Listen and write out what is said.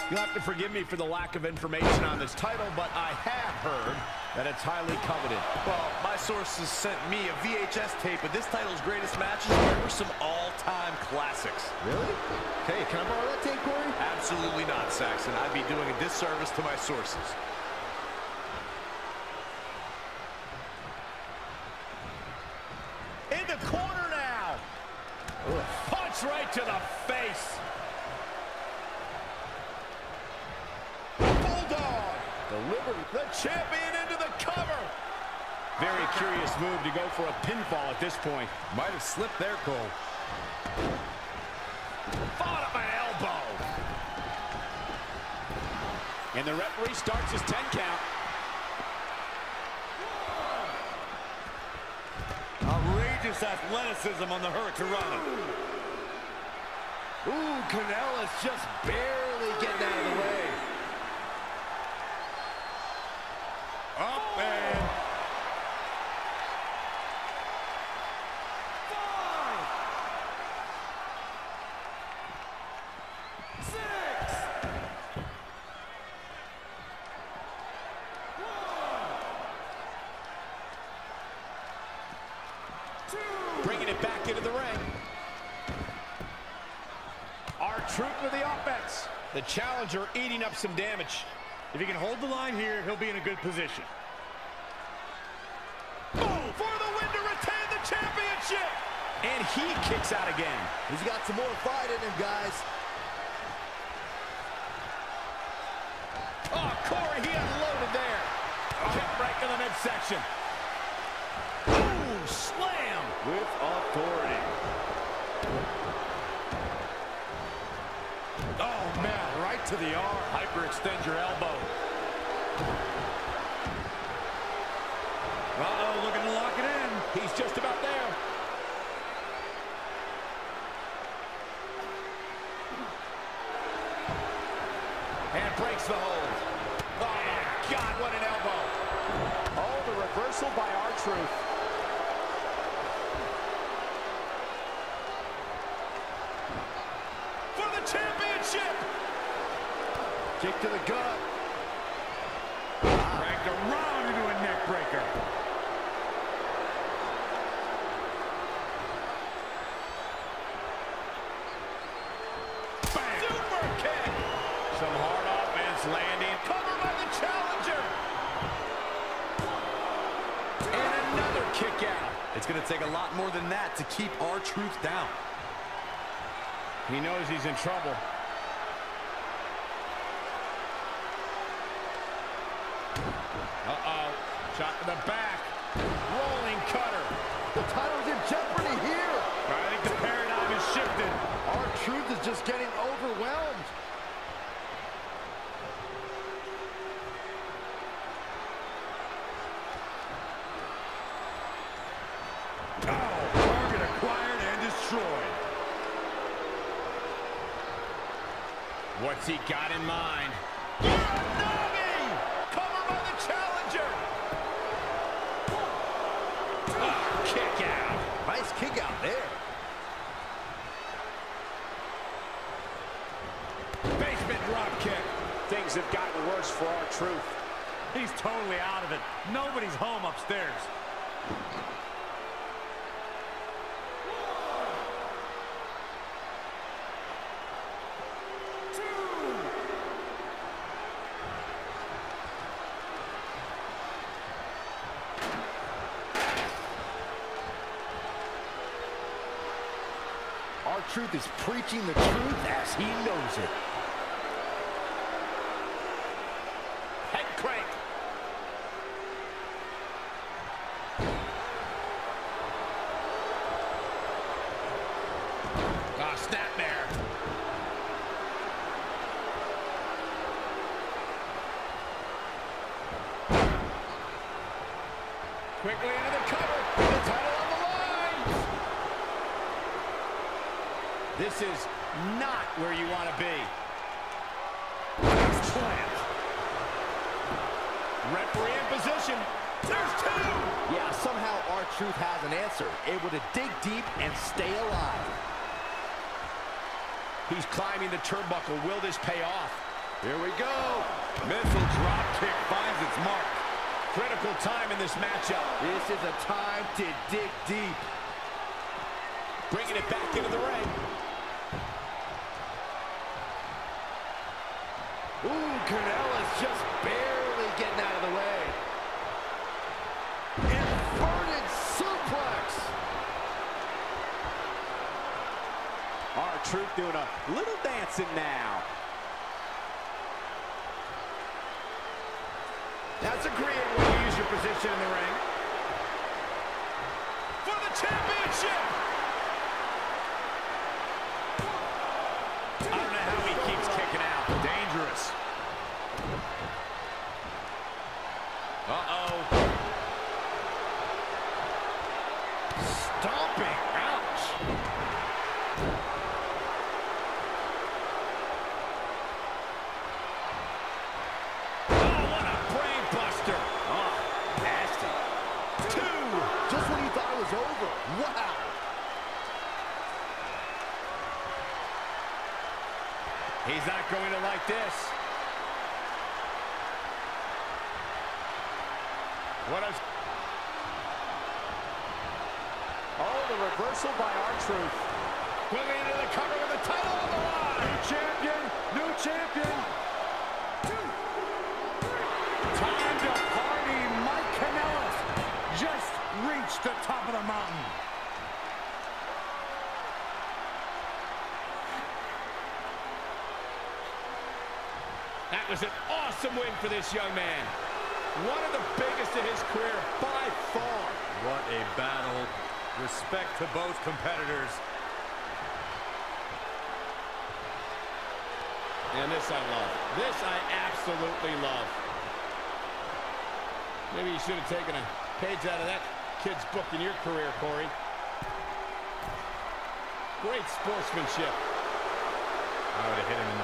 You'll have to forgive me for the lack of information on this title, but I have heard that it's highly coveted. Well, my sources sent me a VHS tape of this title's greatest matches where were some all-time classics. Really? Hey, can I borrow that tape, Corey? Absolutely not, Saxton. I'd be doing a disservice to my sources. In the corner now. Ugh. Punch right to the face. Bulldog. Delivered the champion into the cover. Very curious move to go for a pinfall at this point. Might have slipped there, Cole. Fought up an elbow. And the referee starts his 10 count. Outrageous athleticism on the Hurricanrana. Ooh, Canellas just barely getting out of the way. Up and... 5, 6, 1, 2. Bringing it back into the ring. R-Truth with the offense. The challenger eating up some damage. If he can hold the line here, he'll be in a good position. Oh, for the win to retain the championship. And he kicks out again. He's got some more fight in him, guys. Oh, Corey, he unloaded there. Kick break in the midsection. Ooh, slam. With authority. Oh, man, right to the arm. Hyperextend your elbow. Uh-oh, looking to lock it in. He's just about there. And breaks the hold. Oh, my God, what an elbow. Oh, the reversal by R-Truth. For the championship. Kick to the gut. Dragged around into a neck breaker. Bang. Super kick. Some hard offense landing. Covered by the challenger. And another kick out. It's going to take a lot more than that to keep R-Truth down. He knows he's in trouble. Uh-oh. Shot to the back. Rolling cutter. The title's in jeopardy here. I think the paradigm has shifted. R-Truth is just getting overwhelmed. Oh, target acquired and destroyed. What's he got in mind? Uranagi! Cover by the challenger! Oh, kick out. Nice kick out there. Basement drop kick. Things have gotten worse for R-Truth. He's totally out of it. Nobody's home upstairs. R-Truth is preaching the truth as he knows it. Head crank. Ah, snapmare. Quickly into the cover. The title on the line. This is not where you want to be. Plant. Referee in position. There's two. Yeah, somehow R-Truth has an answer. Able to dig deep and stay alive. He's climbing the turnbuckle. Will this pay off? Here we go. Missile drop kick finds its mark. Critical time in this matchup. This is a time to dig deep. Bringing it back into the ring. Ooh, Canela's just barely getting out of the way. Inverted suplex. R-Truth doing a little dancing now. That's a great way to use your position in the ring. For the championship! I don't know how he keeps kicking out. Dangerous. Uh-oh. Stomping. Ouch. Oh, what a brain buster. Oh, nasty. 2. Just when you thought it was over. Wow. He's not going to like this. What a... Oh, the reversal by R-Truth. Moving into the cover with the title on the line. New champion, new champion. 2, 3. Time to party. Mike Kanellis just reached the top of the mountain. That was an awesome win for this young man. One of the biggest in his career by far. What a battle. Respect to both competitors. And this I love. This I absolutely love. Maybe you should have taken a page out of that kid's book in your career, Corey. Great sportsmanship. I would have hit him in